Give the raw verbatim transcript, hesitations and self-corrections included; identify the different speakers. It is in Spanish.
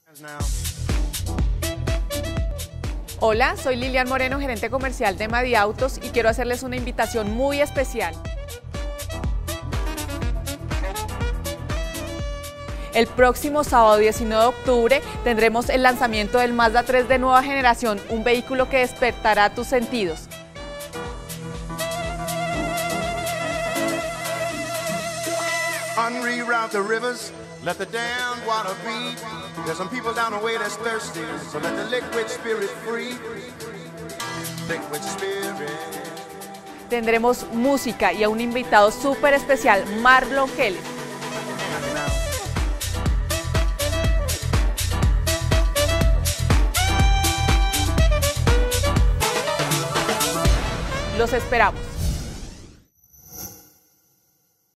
Speaker 1: Hola, soy Lilian Moreno, gerente comercial de Madi Autos, y quiero hacerles una invitación muy especial. El próximo sábado diecinueve de octubre tendremos el lanzamiento del Mazda tres de nueva generación, un vehículo que despertará tus sentidos.
Speaker 2: Unreroute the rivers, let the damned water be. There's some people down the way that's thirsty, so let the liquid spirit free. Liquid spirit.
Speaker 1: Tendremos música y a un invitado súper especial, Marlon Geles. Los esperamos.